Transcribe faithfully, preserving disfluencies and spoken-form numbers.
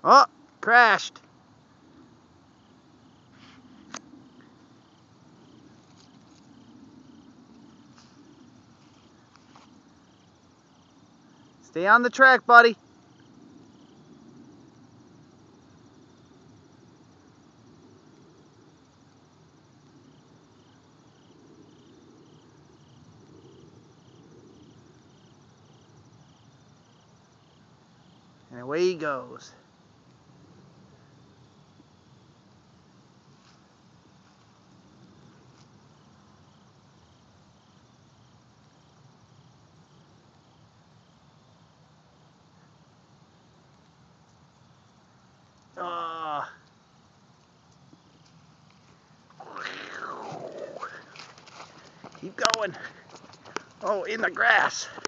Oh, crashed. Stay on the track, buddy. And away he goes. Ah. Keep going. Oh, in the grass.